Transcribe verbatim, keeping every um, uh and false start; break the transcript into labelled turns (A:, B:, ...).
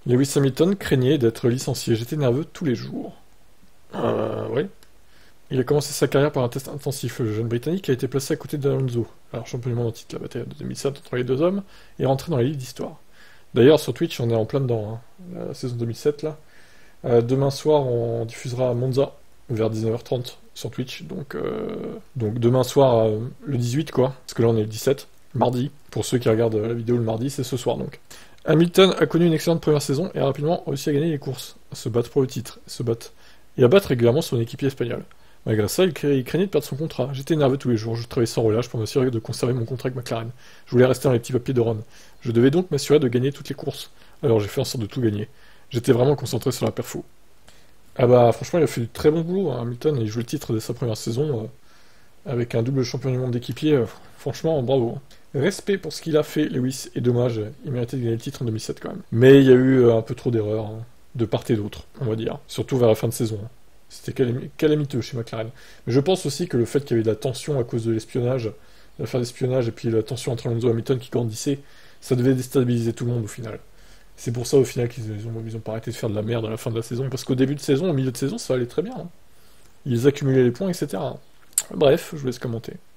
A: Lewis Hamilton craignait d'être licencié. J'étais nerveux tous les jours. Euh, oui. Il a commencé sa carrière par un test intensif. Le jeune Britannique a été placé à côté d'Alonso, alors champion du monde en titre, la bataille de deux mille sept entre les deux hommes, est rentré dans les livres d'histoire. D'ailleurs, sur Twitch, on est en plein dedans, hein, la saison deux mille sept, là. Euh, demain soir, on diffusera à Monza, vers dix-neuf heures trente, sur Twitch. Donc, euh, donc demain soir, euh, le dix-huit, quoi, parce que là, on est le dix-sept, mardi. Pour ceux qui regardent la vidéo le mardi, c'est ce soir, donc. Hamilton a connu une excellente première saison et a rapidement réussi à gagner les courses, à se battre pour le titre, se battre, et à battre régulièrement son équipier espagnol. Malgré ça, il, cra- il craignait de perdre son contrat. J'étais nerveux tous les jours, je travaillais sans relâche pour m'assurer de conserver mon contrat avec McLaren. Je voulais rester dans les petits papiers de Ron. Je devais donc m'assurer de gagner toutes les courses. Alors j'ai fait en sorte de tout gagner. J'étais vraiment concentré sur la perfo. Ah bah franchement, il a fait du très bon boulot, hein, Hamilton, il joue le titre dès sa première saison, euh, avec un double champion du monde d'équipier. Euh, franchement, bravo. Respect pour ce qu'il a fait, Lewis, et dommage, il méritait de gagner le titre en deux mille sept quand même. Mais il y a eu euh, un peu trop d'erreurs, hein, de part et d'autre, on va dire. Surtout vers la fin de saison, hein. C'était calam- calamiteux chez McLaren. Mais je pense aussi que le fait qu'il y avait de la tension à cause de l'espionnage, l'affaire d'espionnage, et puis la tension entre Alonso et Hamilton qui grandissait, ça devait déstabiliser tout le monde au final. C'est pour ça au final qu'ils ils ont, ils ont pas arrêté de faire de la merde à la fin de la saison, parce qu'au début de saison, au milieu de saison, ça allait très bien, hein. Ils accumulaient les points, et cetera. Bref, je vous laisse commenter.